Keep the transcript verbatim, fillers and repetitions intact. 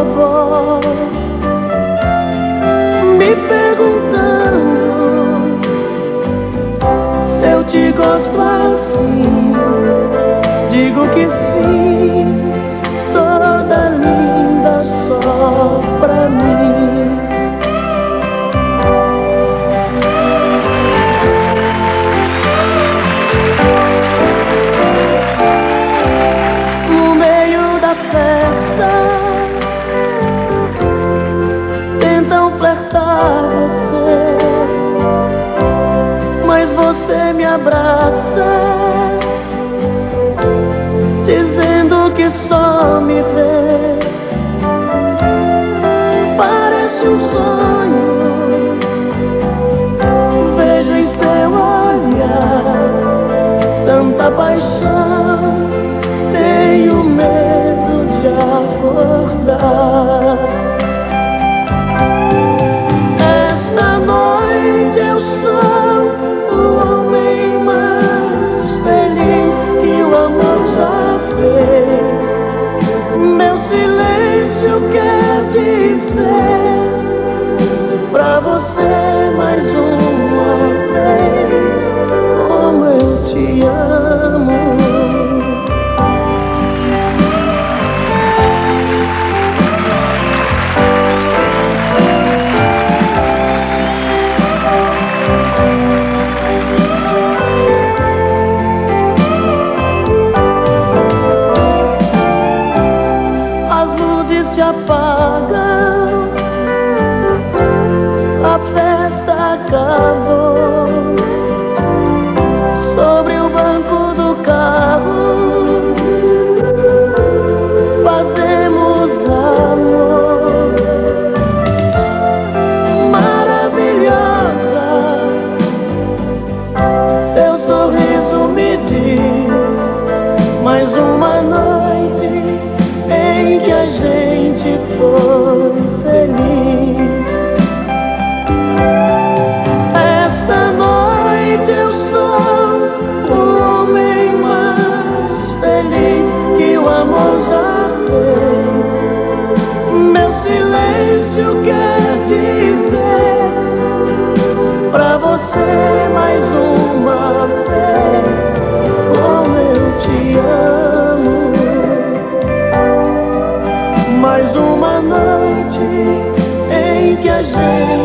tua voz, me perguntando se eu te gosto assim. Digo que sim, toda linda só pra mim. No meio da festa tentam flertar você, mas você me abraça, dizendo que só me vê. Parece um sonho, vejo em seu olhar tanta paixão, tenho medo de acordar. Esta noite eu sou o homem mais feliz que o amor já fez. Meu silêncio quer dizer pra você mais uma vez como eu te amo. Se apagam, a festa acabou. Sobre o banco do carro fazemos amor. Maravilhosa, seu sorriso me diz mais uma noite em que a gente foi feliz. Esta noite eu sou o homem mais feliz que o amor já fez. Meu silêncio quer dizer pra você mais uma vez como eu te amo. Mais uma noite em que a gente